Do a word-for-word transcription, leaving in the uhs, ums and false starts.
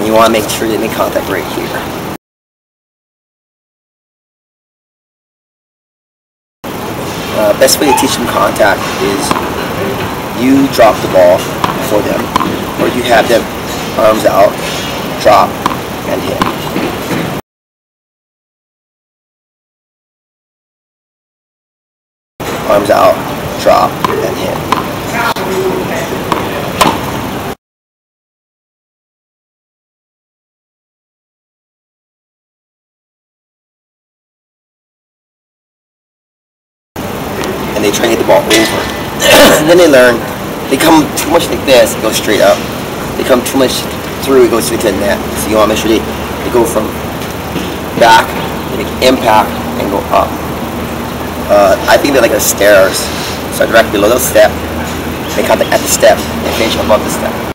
and you want to make sure they make contact right here. Uh, best way to teach them contact is you drop the ball for them, or you have them arms out, drop, and hit. Arms out, drop, and hit. And they try to hit the ball over. And then they learn, they come too much like this, it goes straight up. They come too much through, it goes straight to the net. So you want to make sure they, they go from back, they make impact, and go up. Uh, I think they're like a stairs. Start directly below the step, make contact at the step, and finish above the step.